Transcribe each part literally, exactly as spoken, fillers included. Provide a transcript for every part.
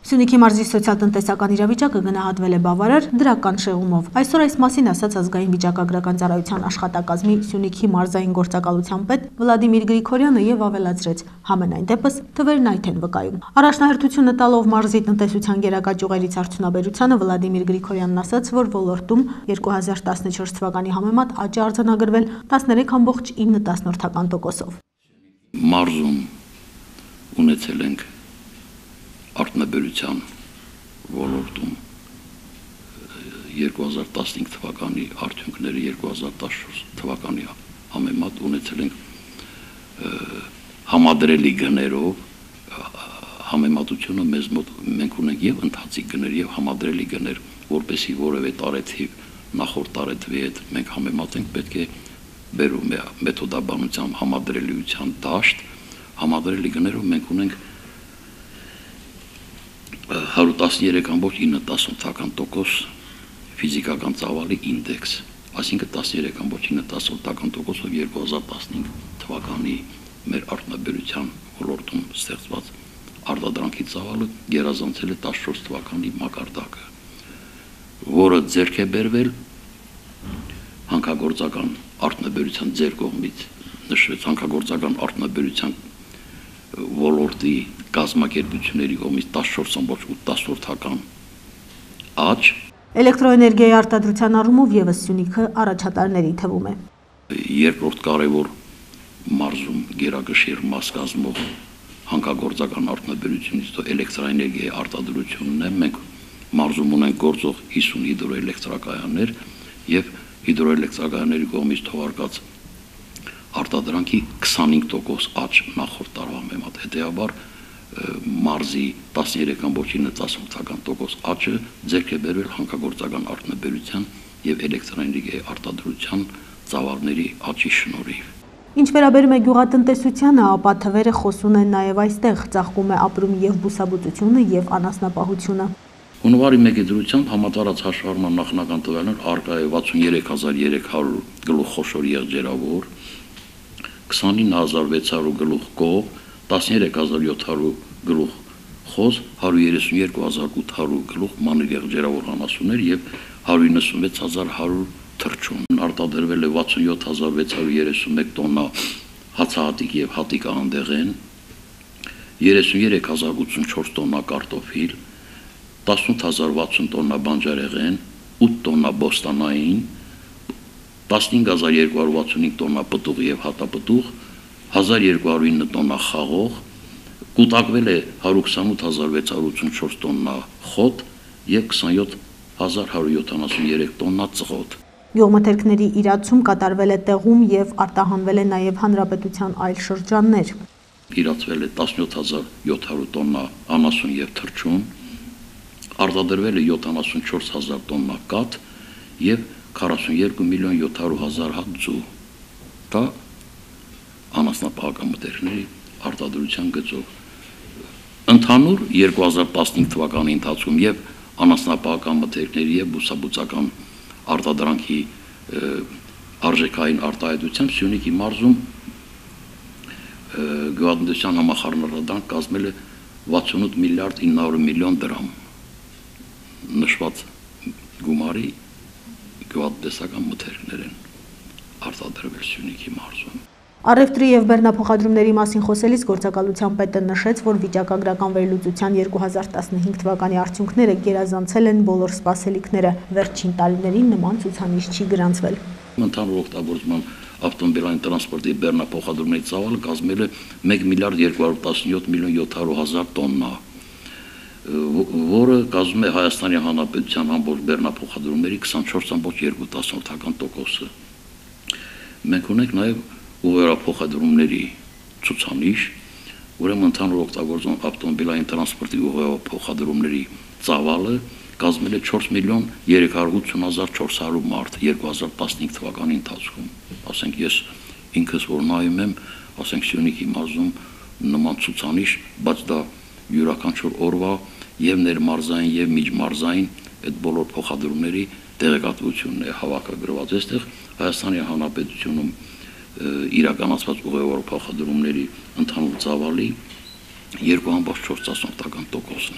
Սյունիքի մարզի սոցիալ-տնտեսական իրավիճակը գնահատվել է բավարար դրական շեղումով։ Այսօր այս մասին ասաց ազգային վիճակագրական ծառայության աշխատակազմի Սյունիքի մարզային գործակալության պետ Վլադիմիր Գրիգորյանը եւ ավելացրեց. համենայն դեպս թվերն այդ են վկայում։ Առաջնահերթությունը տալով մարզի տնտեսության գերակա ճյուղերից արդյունաբերությանը Վլադիմիր Գրիգորյանն ասաց, որ ոլորտում երկու հազար տասնչորս թվականի համեմատ աճ է արձանագրվել տասներեք կόμμα ինը տոկոսով։ Մարզում ունեցել ենք արտոնաբերության ոլորտում երկու հազար տասնհինգ թվականի արդյունքները երկու հազար տասնչորս թվականի համեմատ ունեցել ենք համադրելի գներով համեմատությունը մեզ մոտ մենք ունենք եւ ընթացիկ գներ եւ համադրելի գներ, որպեսզի որևէ տարեթիվ նախորդ տարեթվի հետ մենք համեմատենք, պետք է բերում է մեթոդաբանությամբ համադրելիության դաշտ, համադրելի գներով մենք ունենք հարյուր տասներեք կόμμα ինը տոկոս ֆիզիկական ծավալի ինդեքս, այսինքն տասներեք կόμμα ինը տոկոսով երկու հազար տասնհինգ թվականի մեր արտոնաբերության ոլորտում ստեղծված արտադրանքի ծավալը գերազանցել է տասնչորս թվականի մակարդակը, որը ձեռք է բերվել հանքագործական արտոնաբերության ձեր կողմից նշվեց հանքագործական արտոնաբերության ոլորտի կազմակերպությունների կողմից տասնչորս կόμμα ութ աճ Էլեկտրոէներգիայի արտադրության առումով եւս Սյունիքը առաջատարների թվում է։ Երկրորդ կարևոր մարզում գերակշիռ մաս կազմող հանքագործական արտոնաբերությունից հետո էլեկտրոէներգիայի արտադրությունն է։ Մենք մարզում ունենք գործող հիսուն հիդրոէլեկտրակայաններ եւ հիդրոէլեկտրակայանների կողմից թողարկած արտադրանքի քսանհինգ տոկոս աճ նախորդ տարվա համեմատ, հետեւաբար մարզի տասներեք կόμμα ինը տոկոս աճը ձեռք է բերվել հանքագործական արտոնաբերության եւ էլեկտրոէներգիայի արտադրության ծավալների աճի շնորհիվ։ Ինչ վերաբերում է գյուղատնտեսությանը, ապա թվերը խոսուն են նաեւ այստեղ, ծաղկում է ապրում եւ բուսաբուծությունը եւ անասնապահությունը։ Հունվարի մեկի դրությամբ համատարած հաշվառման նախնական տվյալներ առկա է վաթսուներեք հազար երեք հարյուր գլուխ խոշոր եղջերավոր, քսանինը հազար վեց հարյուր գլուխ կող, տասներեք հազար յոթ հարյուր գլուխ խոզ, հարյուր երեսունյոթ հազար ութ հարյուր գլուխ մանր եղջերավոր անասուններ եւ հարյուր իննսունվեց հազար հարյուր թռչուն։ Արտադրվել է վաթսունյոթ հազար վեց հարյուր երեսունմեկ տոննա հացահատիկ եւ հատիկ անդեղեն, երեսունյերեք հազար ութսունչորս տոննա կարտոֆիլ, տասնութ հազար վաթսուն տոննա բանջարեղեն, ութ տոննա բոստանային, տասնհինգ հազար երկու հարյուր վաթսունհինգ տոննա պտուղ եւ հատապտուղ, հազար երկու հարյուր ինը տոննա խաղող, կուտակվել է հարյուր քսանութ հազար վեց հարյուր ութսունչորս տոննա խոտ եւ քսանյոթ հազար հարյուր յոթանասուներեք տոննա ծղոտ։ Գյուղմթերքների իրացում կատարվել է տեղում եւ արտահանվել է նաեւ հանրապետության այլ շրջաններ։ Իրացվել է տասնյոթ հազար յոթ հարյուր տոննա անասուն եւ թռչուն, արտադրվել է յոթանասունչորս հազար տոննա կաթ եւ քառասունյոթ միլիոն յոթ հարյուր հազար հատ ձու։ Դա անասնապահական մթերքների արտադրության գծով։ Ընդհանուր երկու հազար տասնհինգ թվականի ընթացքում եւ անասնապահական մթերքների եւ բուսաբուծական արտադրանքի արժեքային արտահայտությամբ Սյունիքի մարզում գյուղատնտեսության համախառնարարդանք կազմել է վաթսունութ միլիարդ ինը հարյուր միլիոն դրամ։ Նշված գումարի գյուղատնտեսական մթերքներ են արտադրվել Սյունիքի մարզում։ Առևտրի եւ բեռնափոխադրումների մասին խոսելիս գործակալության պետը նշեց, որ վիճակագրական վերլուծության երկու հազար տասնհինգ թվականի արդյունքները գերազանցել են բոլոր սպասելիքները, վերջին տարիներին նման ցուցանիշ չի գրանցվել։ Ընդհանուր օգտագործման ավտոմոբիլային տրանսպորտի բեռնափոխադրումների ծավալը կազմել է մեկ միլիարդ երկու հարյուր տասնյոթ միլիոն յոթ հարյուր հազար տոննա, որը կազմում է Հայաստանի Հանրապետության ամբողջ բեռնափոխադրումների քսանչորս կόμμα երկու տոկոսը։ Մենք ունենք նաեւ ուղղափոխադրումների ցուցանիշ, ուրեմն ընդհանուր օգտագործման ավտոմոբիլային տրանսպորտի ուղղափոխադրումների ծավալը կազմել է չորս միլիոն երեք հարյուր ութսուն հազար չորս հարյուր մարդ երկու հազար տասնհինգ թվականի ընթացքում։ Ասենք ես ինքս որ նայում եմ, ասենք Սյունիքի մարզում նման ցուցանիշ, բայց դա յուրաքանչյուր օրվա եւ ներմարզային եւ միջմարզային այդ բոլոր փոխադրումների տեղեկատվությունն է հավաքագրված այստեղ Հայաստանի Հանրապետությունում իրականացված ուղղավոր փոխադրումների ընդհանուր ծավալի երկու կόμμα չորս տոկոսն է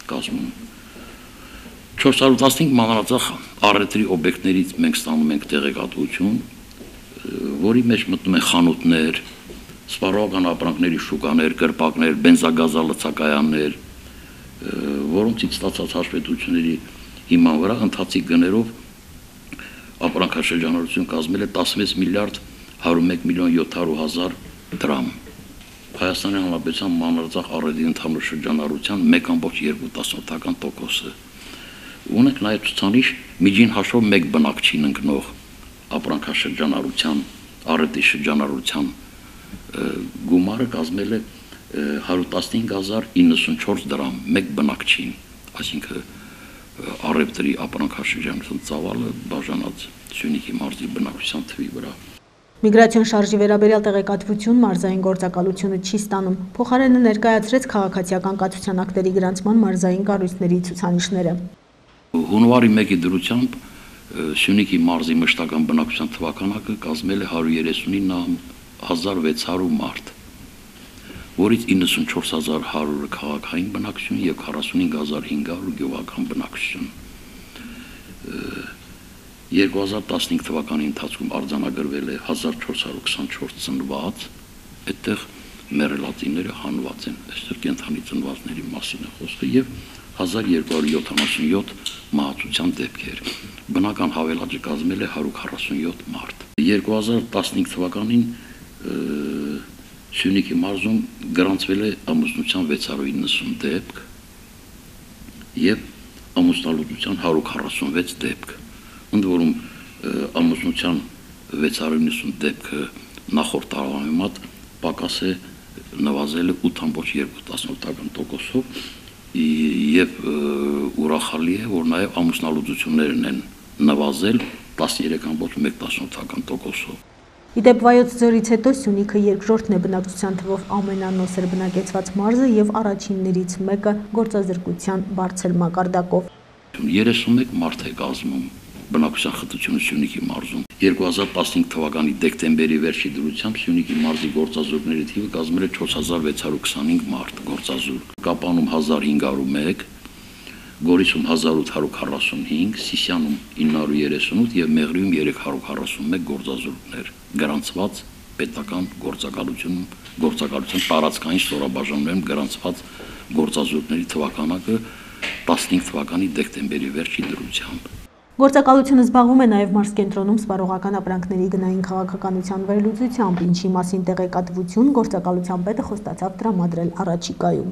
կազմում։ չորս հարյուր տասնհինգ մանրածախ առևտրի օբյեկտներից մենք ստանում ենք տեղեկատվություն, որի մեջ մտնում են խանութներ, սպառողական ապրանքների շուկաներ, կրպակներ, բենզագազալցակայաններ, որոնցից ստացած հաշվետվությունների հիման վրա ընթացիկ գներով ապրանքաշրջանառություն կազմել է տասնվեց միլիարդ հարյուր մեկ միլիոն յոթ հարյուր հազար դրամ։ Հայաստանի Հանրապետության մանրածախ առևտրի ընդհանուր շրջանառության մեկ կόμma երկու տոկոսը։ Ունենք նաև ցուցանիշ միջին հաշվով մեկ բնակչին ընկնող ապրանքաշրջանառության, առևտրի շրջանառության գումարը կազմել է հարյուր տասնհինգ հազար իննսունչորս դրամ մեկ բնակչին, այսինքն առևտրի ապրանքաշրջանառության ծավալը բաժանած Սյունիքի մարզի բնակչության թվի վրա։ Միգրացիոն շարժի վերաբերյալ տեղեկատվություն մարզային գործակալությունը չի ստանում, փոխարենը ներկայացրեց քաղաքացիական կացության ակտերի գրանցման մարզային կառույցների ցուցանիշները։ Հունվարի մեկի դրությամբ Սյունիքի մարզի մշտական բնակչության թվականակը կազմել է հարյուր երեսունինը հազար վեց հարյուր մարդ, որից իննսունչորս հազար հարյուրը քաղաքային բնակչություն եւ քառասունհինգ հազար հինգ հարյուր գյուղական բնակչություն։ երկու հազար տասնհինգ թվականի ընթացքում արձանագրվել է հազար չորս հարյուր քսանչորս ծնված, այդտեղ մեռելածինները հանված են, այստեղ կենդանի ծնվածների մասին է խոսքը եւ հազար երկու հարյուր յոթանասունյոթ մահացության դեպքեր։ Բնական հավելածը կազմել է հարյուր քառասունյոթ մարդ։ երկու հազար տասնհինգ թվականին Սյունիքի մարզում գրանցվել է ամուսնության վեց հարյուր իննսուն դեպք եւ ամուսնալուծության հարյուր քառասունվեց դեպք։ Ընդ որում ամուսնության վեց հարյուր իննսուն դեպքը նախորդ տարվա համեմատ պակաս է նվազել է ութ կόμμα երկու տոկոսով եւ ուրախալի է, որ նաեւ ամուսնալուծություններն են նվազել տասներեք կόμμα մեկ տոկոսով։ Իդեպ Վայոց ձորից հետո Սյունիքը երկրորդն է բնակչության թվով ամենանոսր բնակեցված մարզը եւ առաջիններից մեկը գործազրկության բարձր մակարդակով։ երեսունմեկ մարդ է կազմում բնակչության խտությունը Սյունիքի մարզում։ երկու հազար տասնհինգ թվականի դեկտեմբերի վերջի դրությամբ Սյունիքի մարզի գործազուրկների թիվը կազմել է չորս հազար վեց հարյուր քսանհինգ մարդ գործազուրկ, Կապանում հազար հինգ հարյուր մեկ, Գորիսում հազար ութ հարյուր քառասունհինգ, Սիսիանում ինը հարյուր երեսունութ եւ Մեղրիում երեք հարյուր քառասունմեկ գործազուրկներ գրանցված պետական գործակալությունում գործակալության տարածքային ստորաբաժանումներում գրանցված գործազուրկների թվականակը տասնհինգ թվականի դեկտեմբերի վերջի դրությամբ։ Գործակալությունը զբաղվում է նաև մարզկենտրոնում սպառողական ապրանքների գնային քաղաքականության վերլուծությամբ, ինչի մասին տեղեկատվություն գործակալության պետը խոստացավ տրամադրել առաջիկայում։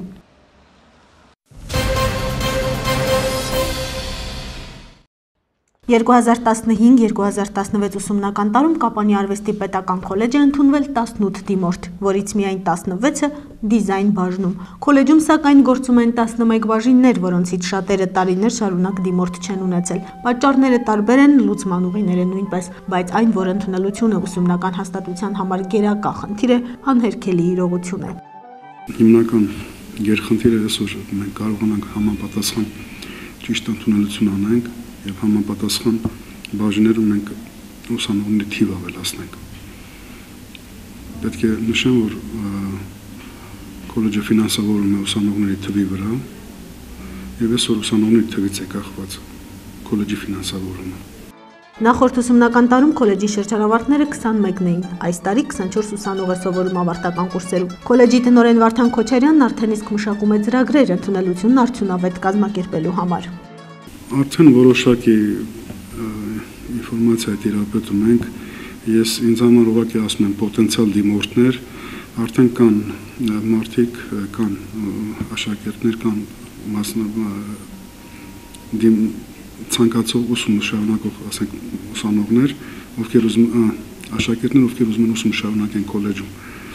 երկու հազար տասնհինգ երկու հազար տասնվեց ուսումնական տարում Կապանի արվեստի պետական քոլեջ է ընդունվել տասնութ դիմորդ, որից միայն տասնվեցը դիզայն բաժնում։ Քոլեջում սակայն գործում են տասնմեկ բաժիններ, որոնցից շատերը տարիներ շարունակ դիմորդ չեն ունեցել։ Պատճառները տարբեր են, լուծման ուղիները նույնպես, բայց այն, որ ընդունելությունը ուսումնական հաստատության համար գերակա խնդիր է, անհերքելի իրողություն է։ Հիմնական գերխնդիրը այսօր մենք կարողանանք համապատասխան ճիշտ ընդունելություն անենք եւ համապատասխան բաժներում մենք ուսանողների թիվ ավելացնենք։ Պետք է նշեմ, որ քոլեջը ֆինանսավորում է ուսանողների թվի վրա եւ այսօր ուսանողների թվից է կախված քոլեջի ֆինանսավորումը։ Նախորդ ուսումնական տարում քոլեջի շրջանավարտները քսանմեկն էին, այս տարի քսանչորս ուսանող է սովորում ավարտական կուրսերում։ Քոլեջի տնօրեն Վարդան Քոչարյանն արդեն իսկ մշակում է ծրագրեր ընդունելությունն արդյունավետ կազմակերպելու համար։ Արդեն որոշակի ինֆորմացիա տիրապետում ենք, ես ինձ համար ուղղակի ասում եմ պոտենցիալ դիմորդներ, արդեն կան մարդիկ, կան աշակերտներ, կան մասնագետ ցանկացող ուսում շարունակող, ասենք, ուսանողներ, ովքեր ուզում աշակերտներ, ովքեր ուզում են ուսում շարունակեն քոլեջում։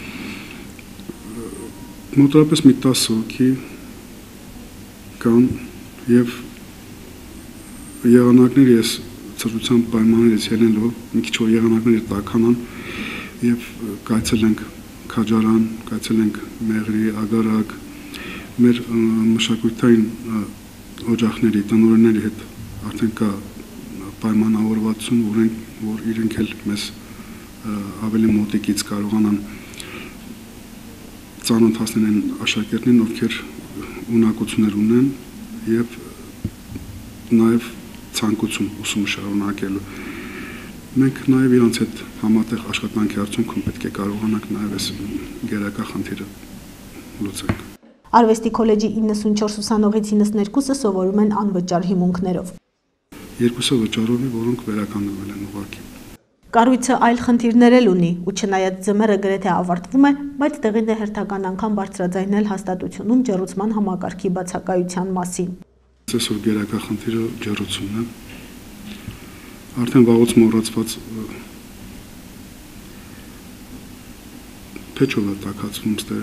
Մոտավորապես մի տասը հոգի կան եւ եղանակները ես ծրության պայմաններից ելնելով մի քիչ որ եղանակները տաքանան եւ կայցելենք Քաջարան, կայցելենք Մեղրի, Ագարակ, մեր մշակութային օջախների տնօրենների հետ արդեն կա պայմանավորվածություն, որ, որ իրենք էլ մեզ ավելի մոտիկից կարողանան ծանոթացնել են աշակերտներին, ովքեր ունակություններ ունեն եւ նաեւ ցանկություն ուսումը շարունակելու։ Մենք նաեւ իրանց հետ համատեղ աշխատանքի արդյունքում պետք է կարողանանք նաեւ այս գերակա խնդիրը լուծել։ Արվեստի քոլեջի իննսունչորս ուսանողից իննսուներկուսը սովորում են անվճար հիմունքներով։ Երկուսը վճարով է, որոնք վերականգնվել են ուղղակի։ Կառույցը այլ խնդիրներ էլ ունի, ու չնայած ձմեռը գրեթե ավարտվում է, բայց տեղին է հերթական անգամ բարձրաձայնել հաստատությունում ջեռուցման համակարգի բացակայության մասին։ Այսօր գերակա խնդիրը ջեռուցումն է։ Արդեն վաղուց մոռացված փեչով է տաքացվում ստե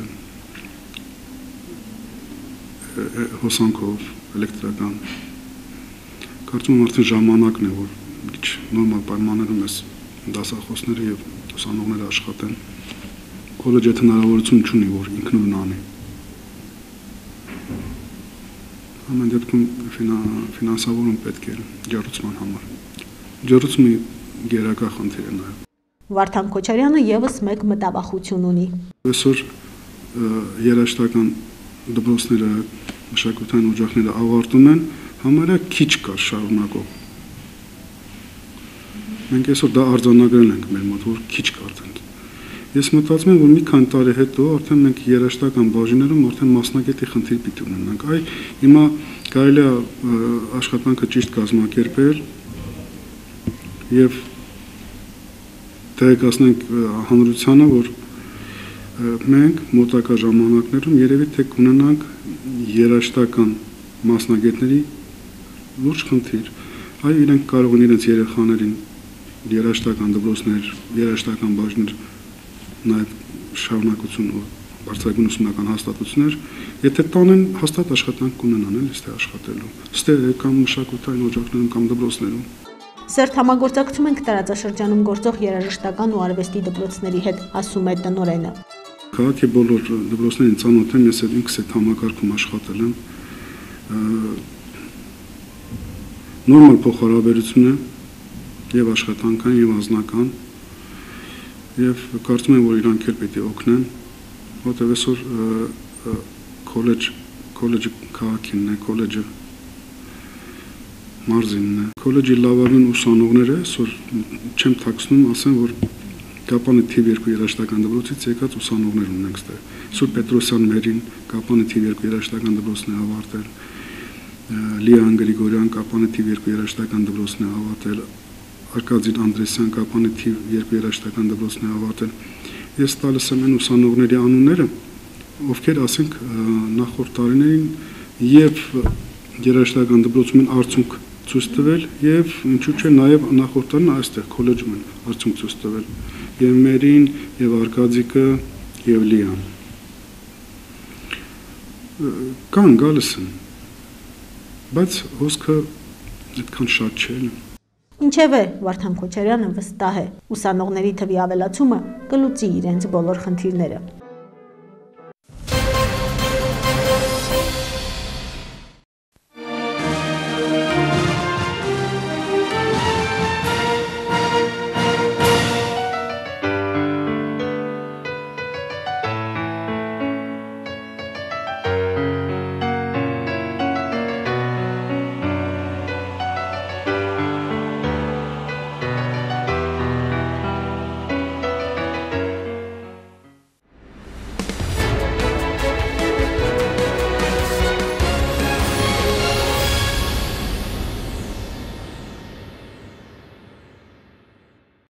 հոսանքով, էլեկտրական։ Կարծում եմ արդեն ժամանակն է, որ ինչ նորմալ պայմաններում ես դասախոսները եւ ուսանողները աշխատեն։ Քոլեջը հնարավորություն չունի, որ ինքնուրույն անի։ Ամեն դեպքում ֆինանսավորում պետք է ջեռուցման համար։ Ջեռուցումը գերակա խնդիր է նաեւ։ Վարդան Քոչարյանը եւս մեկ մտավախություն ունի։ Այսօր երաժշտական դպրոցները, մշակութային օջախները ավարտում են, համարյա քիչ կար շարունակող։ Մենք այսօր դա արձանագրել ենք մեր մոտ, որ քիչ կարծենք։ Ես մտածում եմ, որ մի քանի տարի հետո արդեն մենք երաժշտական բաժիններում արդեն մասնագետի խնդիր պիտի ունենանք։ Այ հիմա կարելի է աշխատանքը ճիշտ կազմակերպել եւ տեղեկացնենք հանրությանը, որ մենք մոտակա ժամանակներում երևի թե կունենանք երաժշտական մասնագետների լուրջ խնդիր։ Այ իրենք կարող են իրենց երեխաներին երաժշտական դպրոցներ, երաժշտական բաժներ, նաև շարունակություն ու բարձրագույն ուսումնական հաստատություններ, եթե տանեն հաստատ աշխատանք կունենան էլ ստե աշխատելու, ստե կամ մշակութային օջախներում կամ դպրոցներում։ Սերտ համագործակցում ենք տարածաշրջանում գործող երաժշտական ու արվեստի դպրոցների հետ, ասում է տնօրենը։ Քաղաքի բոլոր դպրոցներին ծանոթ եմ, ես ինքս այդ համակարգում աշխատել եմ։ Նորմալ փոխհարաբերություն է եւ աշխատանքային եւ անձնական եւ կարծում եմ, որ իրանք էլ պիտի օգնեն, որտեղ այսօր քոլեջ քոլեջը քաղաքինն է, քոլեջը մարզինն է։ Քոլեջի լավագույն ուսանողները այսօր չեմ թաքցնում, ասեմ, որ Կապանի թիվ երկու երաժշտական դպրոցից եկած ուսանողներ ունենք ստե։ Սուրբ Պետրոսյան մերին Կապանի թիվ երկու երաժշտական դպրոցն է ավարտել։ Լիան Գրիգորյան Կապանի թիվ երկու երաժշտական դպրոցն է ավարտել։ Արկադին Անդրեսյան Կապանի թիվ երկու երաժշտական դպրոցն է ավարտել։ Ես տալիս եմ այն ուսանողների անունները, ովքեր ասենք նախորդ տարիներին եւ երաժշտական դպրոցում են արդյունք ցույց տվել եւ ինչու՞ չէ նաեւ նախորդ տարին այստեղ քոլեջում են արդյունք ցույց տվել եւ մերին եւ Արկադիկը եւ Լիան կան գալիս են բայց հոսքը այդքան շատ չէ։ Ինչևէ, Վարդան Քոչարյանը վստահ է, ուսանողների թվի ավելացումը կլուծի իրենց բոլոր խնդիրները։